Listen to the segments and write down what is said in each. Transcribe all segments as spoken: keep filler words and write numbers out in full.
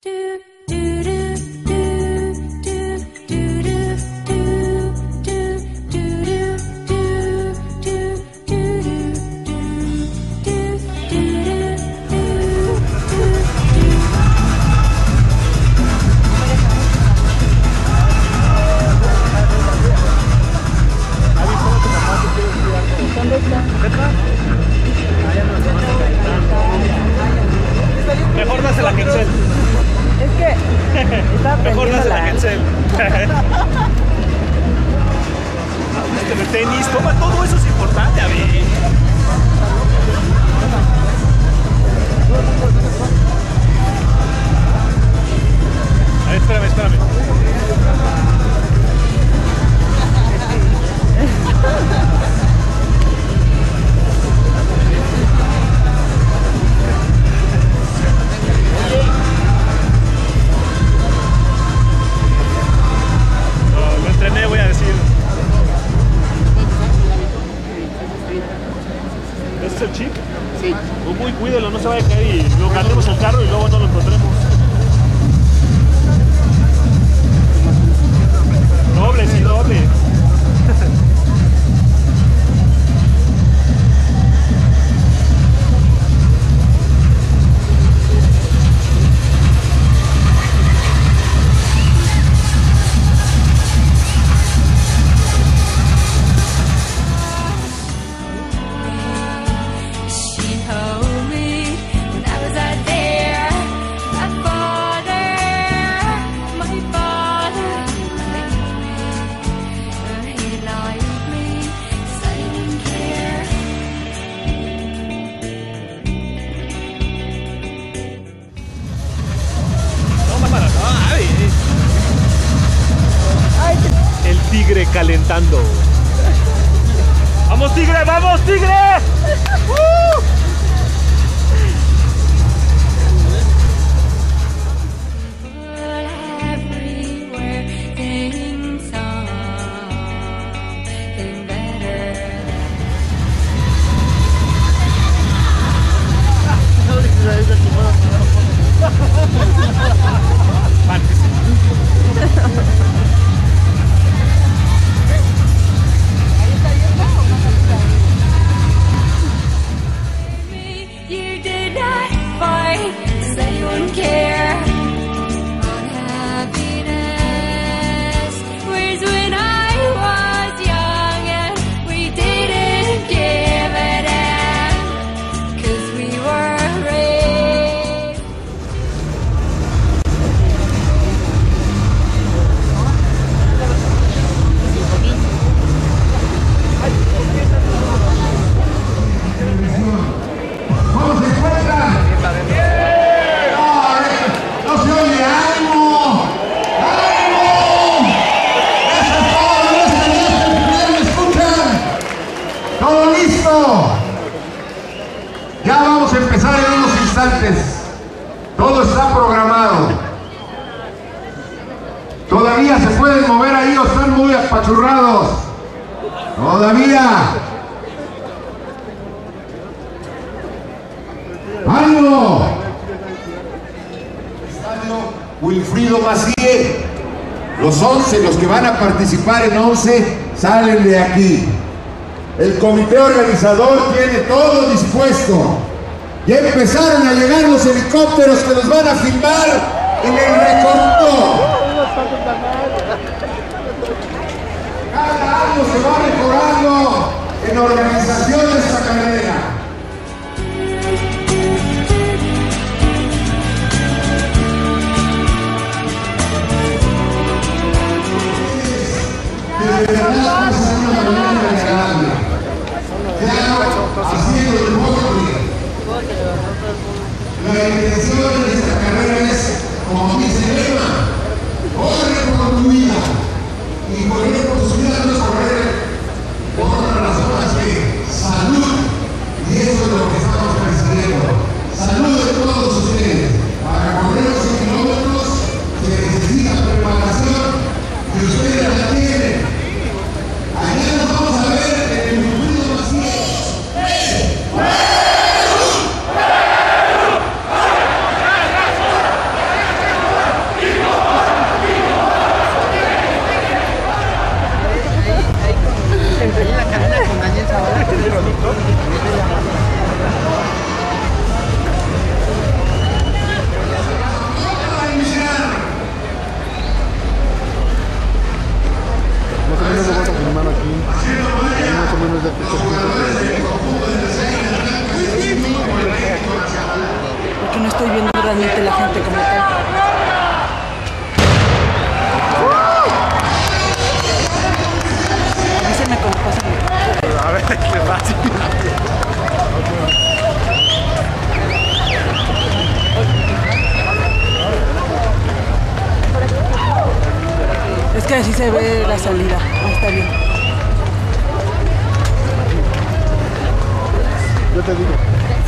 Mejor dásela a Quetzal. Es que está Mejor dásela a la... Quetzal. El tenis, toma, todo eso es importante, a ver. A ver, espérame, espérame. No, lo entrené, voy a decir. ¿Este es el chip? Sí. Muy cuídelo, no se vaya a caer y lo cantemos el carro y luego no lo encontremos. Doble, sí, doble. El tigre calentando. ¡Vamos, tigre! ¡Vamos, tigre! ¡Uh! Ya vamos a empezar en unos instantes. Todo está programado. Todavía se pueden mover ahí o están muy apachurrados. Todavía. ¡Ánimo! Estadio Wilfrido Macié. Los once, los que van a participar en once, salen de aquí. El comité organizador tiene todo dispuesto. Ya empezaron a llegar los helicópteros que nos van a filmar en el recorrido. Cada año se va mejorando en organización de esta carrera. De verdad, es una manera agradable. Haciendo deporte. La intención de esta carrera es, como dice el lema, corre por tu vida. Y correr por tu vida no es correr por otras razones que salud. Y eso es lo que estamos persiguiendo. Salud de todos ustedes. Para correr los kilómetros se necesita preparación y ustedes la tienen. Allá nos vamos a ver en el Wilfrido Macié. ¡Eh! ¡Eh! Qué fácil. Es que así se ve la salida. Ahí está bien. Yo te digo.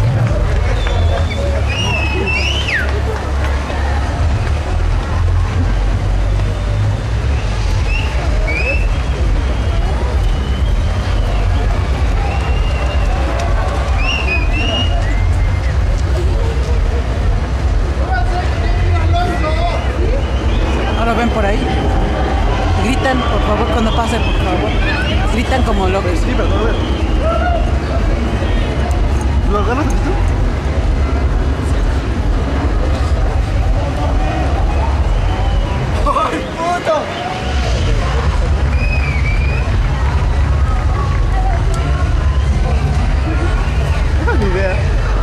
Ahora ven por ahí. Gritan, por favor, cuando pasen, por favor. Gritan como locos. Sí, pero no veo. ¿Lo ganas tú? ¡Ay, puto! No es ni idea.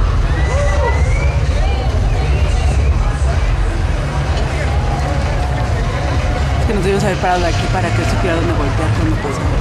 Es que nos debimos haber parado aquí para que él supiera dónde voltear cuando pasaba.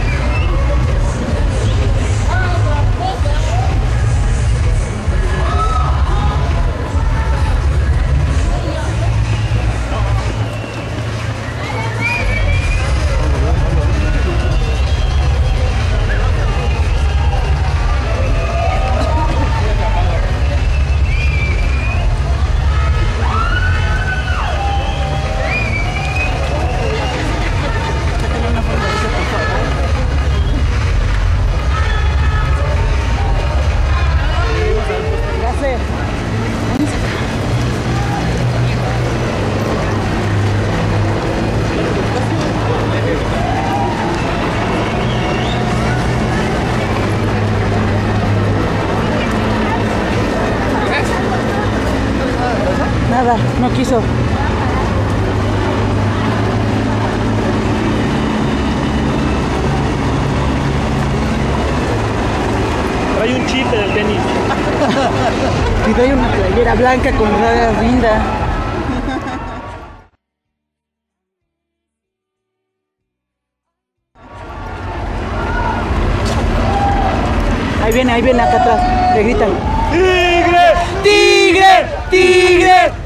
Nada, no quiso. Trae un chip en el tenis. Y trae una playera blanca con rayas linda. Ahí viene, ahí viene acá atrás. Le gritan. ¡Tigre! ¡Tigre! ¡Tigre!